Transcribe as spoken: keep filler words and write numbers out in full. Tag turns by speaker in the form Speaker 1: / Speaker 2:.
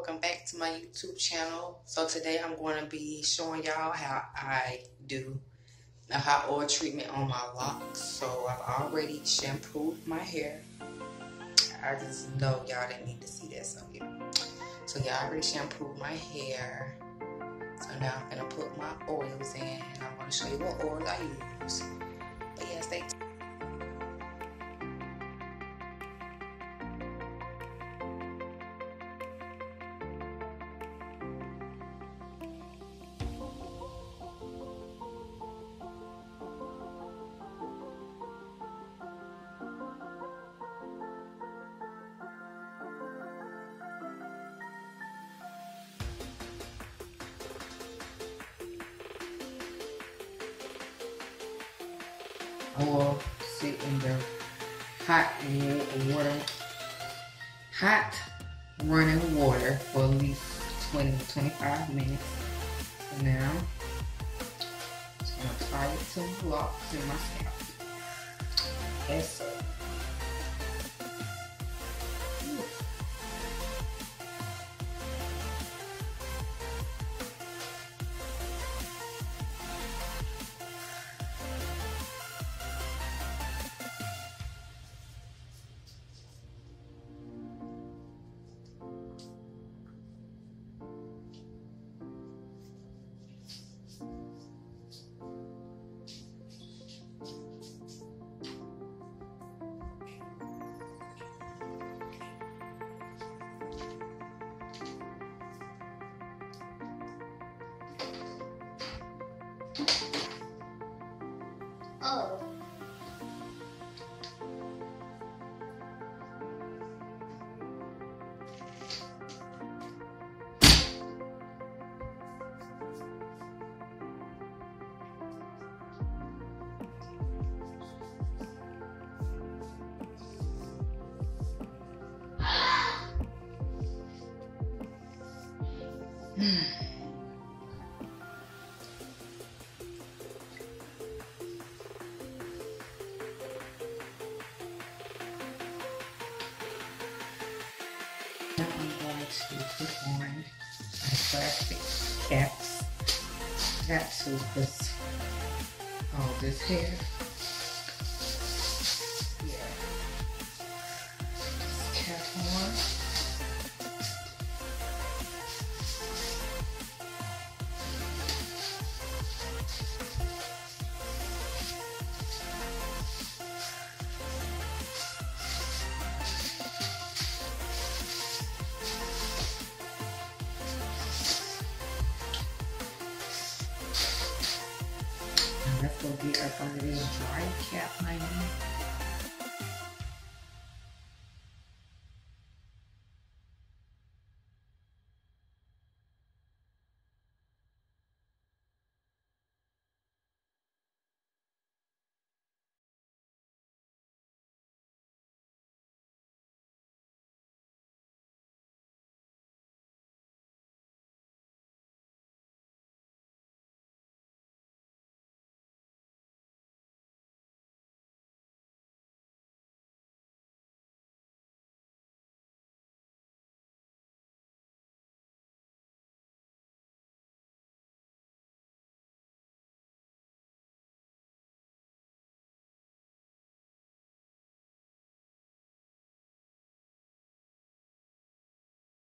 Speaker 1: welcome back to my YouTube channel. So today I'm going to be showing y'all how I do a hot oil treatment on my locks. So I've already shampooed my hair. I just know y'all didn't need to see that, so yeah. So yeah, I already shampooed my hair. So now I'm gonna put my oils in, and I'm gonna show you what oils I use. But yeah, stay tuned. I will sit in the hot water, hot running water for at least twenty to twenty-five minutes. So now, I'm just going to apply it to the locks in my scalp. As so. Oh. Now I'm going to put on my plastic caps. Got to this all this hair. Yeah. Cap on. Let's go get up under this dry cap, honey.